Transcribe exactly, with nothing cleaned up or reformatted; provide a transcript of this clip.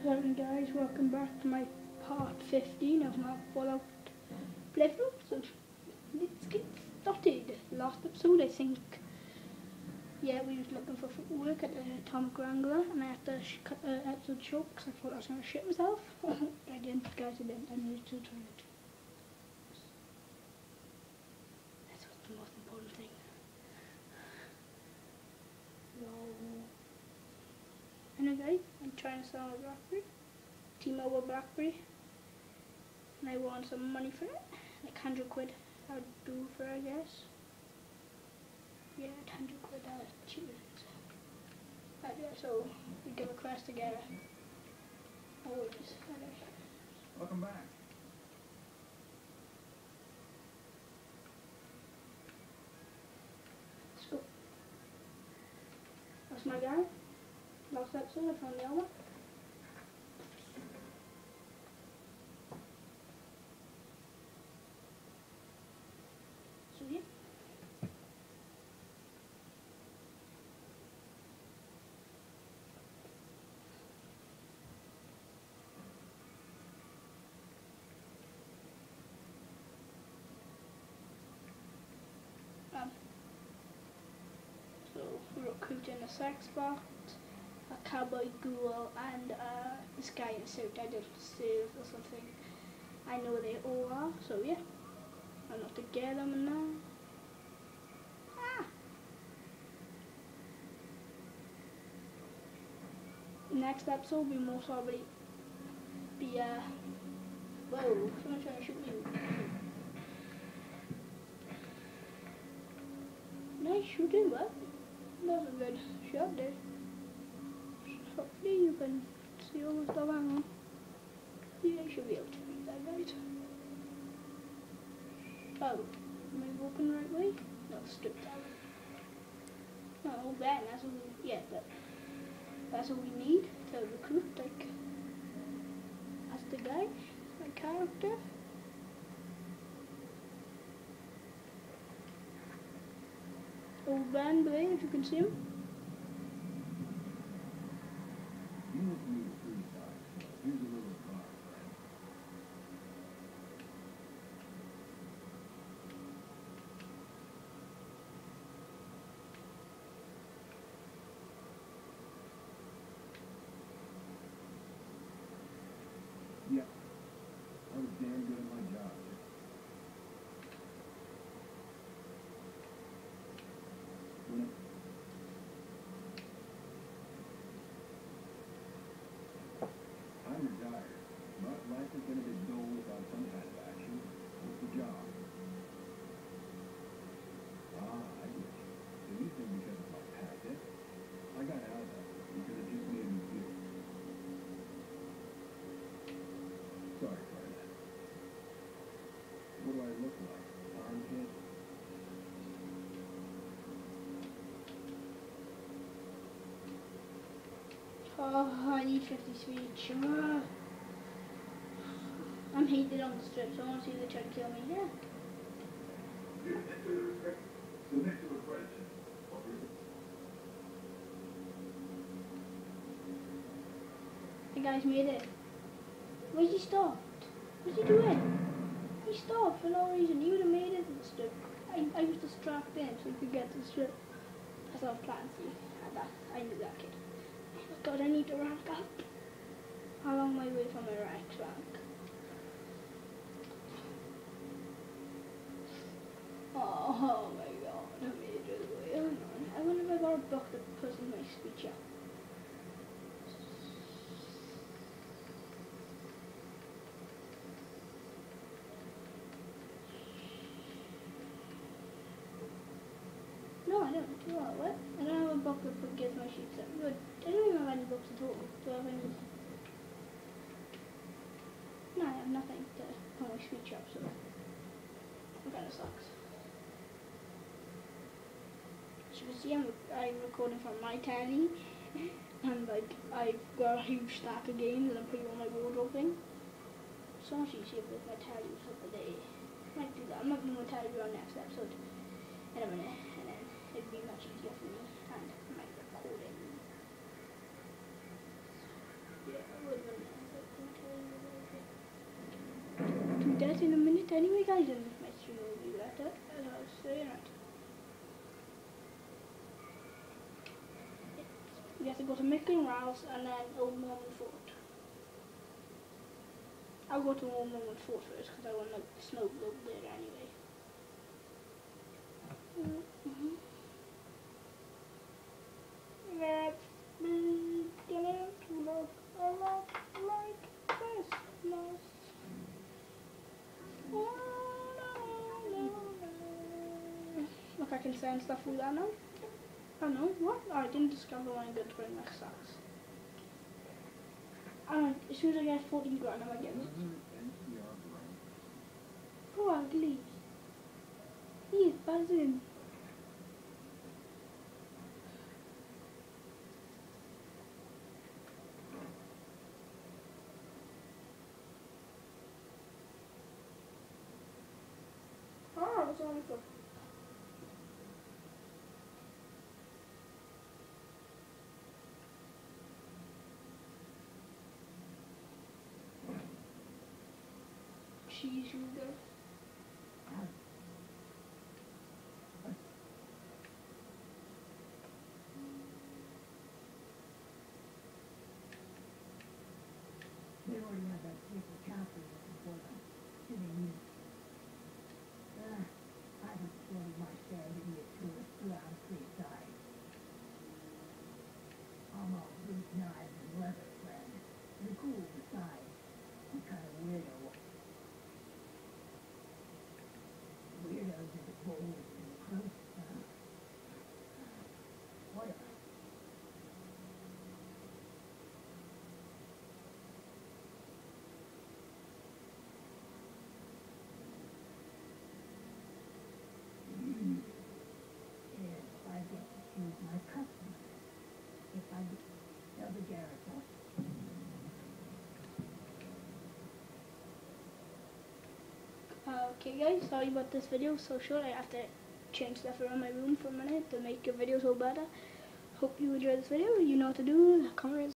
Hello guys, welcome back to my part fifteen of my Fallout playthrough. So let's get started. Last episode I think, yeah, we was looking for work at the Atomic Wrangler and I had to sh cut the episode short because I thought I was going to shit myself. I didn't, guys, I didn't, I needed to try it. That's what's the most important thing. So, anyway, I'm trying to sell a BlackBerry. T-Mobile BlackBerry, and I want some money for it, like one hundred quid. I'd do for it, I guess. Yeah, one hundred quid, uh, cheap. Uh, yeah, so we give a quest together. Always. Welcome back. Let's go. That's my guy. Last episode, I found the other. So yeah. Um, so we're recruiting a sex bot, a cowboy ghoul, and uh, this guy in a suit. I did save or something. I know they all are, so yeah. I'm not to get them now. Ah! Next episode will most probably be uh whoa, someone's trying to shoot me. Nice shooting, what? That was a good shot there. Hopefully you can see all the stuff on. Yeah, you should be able to read that right. Oh, am I walking the right way? No, strip down. Not all bad, that's what we, yeah, but that's what we need to recruit, like, that's the guy, my character. Old Van Blade, if you can see him. You look me pretty tired. Here's a little car, friend. Yeah, I was damn good at my job. When it, I'm retired, but life is going to be dull without some kind of action. What's the job? Ah, I get you. So you think because of my past, eh? I got out of that because it just made me feel. Sorry, Fred. What do I look like? Armpit? Oh, I need fifty speech. Uh, I'm hated on the strip, so I want to see if they try to kill me. Yeah. Submit to a question. The guy's made it. Where's he stopped? What's he doing? He stopped for no reason. He would have made it to the strip. I, I was distracted in so he could get to the strip. That's our plan, see. That, I knew that kid. Oh god, I need to rank up. How long am I away from my rank rank? Oh, oh my god, I made it all the way. Hang on. I wonder if I got a book that puts my speech up. No, I don't. What? What? I don't have a book that gets my sheets up. Good. I don't even have any books at all. Do I have any? No, I have nothing to put my speech up, so it kind of sucks. So you see, I'm, I'm recording from my telly, and like I've got a huge stack of games and I'm putting on my wardrobe thing. So much easier with my telly for the day. Might do that. I'm not going to tell you on next episode in a minute, and then it'd be much easier for me and my recording. Yeah, it would have been do that in a minute anyway, guys, and make sure you do that, as I was saying it. We have to go to Mickling Rouse and then Old Norman Fort. I'll go to Old Norman Fort first because I want the snow globe there anyway. Mm-hmm. Let's begin to look a lot like Christmas. Look, I can send stuff through that now. Oh no, what? Oh, I didn't discover when I got to bring my stocks. I as soon as I get fourteen grand, I'm getting it. Go on, please. He's buzzing. Oh, it's only for. Cheese, you go. They already have that paper copy before them. Do they need it? Uh, I just floated my share to be a tourist around Creekside. I'm all boot knives and leather, friend. And cool besides. I'm kind of weirdo. Weirdos are the bold and close, huh? Whatever. If I get to choose my customers, if I get tell the Jericho. Okay guys, sorry about this video so short. I have to change stuff around my room for a minute to make your videos so better. Hope you enjoyed this video. You know what to do. Comment